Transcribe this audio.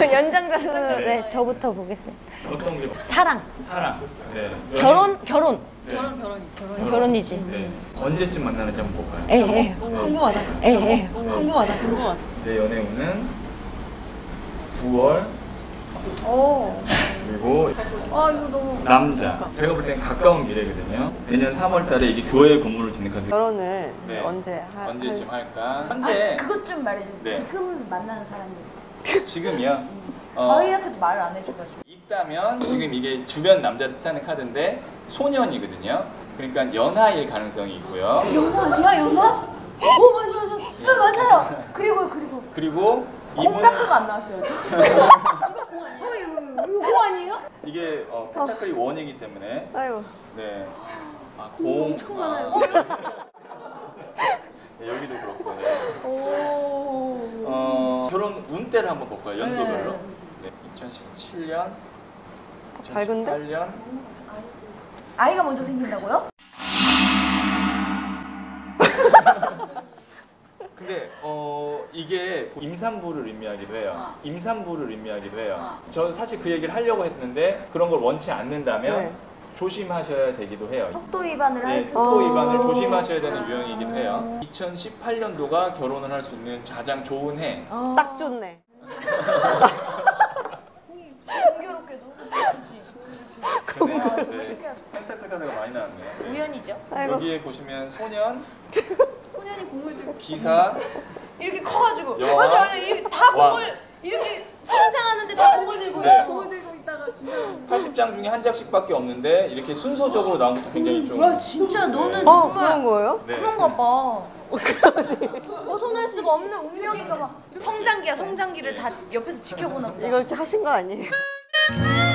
연장자 수는 네, 저부터 보겠습니다. 어떤 게? 사랑. 사랑. 네. 결혼. 네. 결혼이지. 네. 언제쯤 만나는지 한번 볼까요? 에에. 궁금하다. 궁금하다. 내 연애 운은 9월. 오. 그리고 아 이거 너무. 남자. 제가 볼 땐 가까운 미래거든요. 내년 3월 달에 이게 교회 건물을 짓는 카드. 결혼을 네. 언제쯤 할... 할까? 현재 그것 좀 말해주세요. 네. 지금 만나는 사람이. 지금이요. 저희한테도 말을 안 해줘가지고. 있다면 지금 이게 주변 남자를 뜻하는 카드인데 소년이거든요. 그러니까 연하일 가능성이 있고요. 연하? 연하? 오 맞아. 네, 맞아요. 그리고 공각도가 안 나왔어요. 이거 공 아니에요? 이게 펜타클이 원이기 때문에. 아이고. 네. 아, 공. 엄청 많아요. 네, 여기도 그렇고. 네. 오. 결혼 운대를 한번 볼까요? 연도별로. 네. 네. 2017년, 밝은데? 2018년. 아이가 먼저 생긴다고요? 근데 이게 임산부를 의미하기도 해요. 임산부를 의미하기도 해요. 저 사실 그 얘기를 하려고 했는데 그런 걸 원치 않는다면 네. 조심하셔야 되기도 해요. 속도 위반을 네, 할 수. 속도 위반을 조심하셔야 되는 유형이기도 해요. 2018년도가 결혼을 할 수 있는 가장 좋은 해. 딱 좋네. 공교롭게도. 네. 펜타클 카드가 많이 나왔네요. 네. 우연이죠. 아이고. 여기에 보시면 소년, 소년이 공을 들고 기사, 이렇게 커가지고 여왕, 맞아 이렇게 다 왕. 공을 이렇게 성장하는데 다 공을 들고 네. 공을 들고 있다가 80장 중에 한 장씩밖에 없는데 이렇게 순서적으로 나온 것도 굉장히 좀. 야 진짜 너는 그런 정말 거예요? 네. 그런가 봐. 벗어날 수가 없는 운명인가 봐. 성장기야 성장기를 다 옆에서 지켜보나 보다. 이거 이렇게 하신 거 아니에요?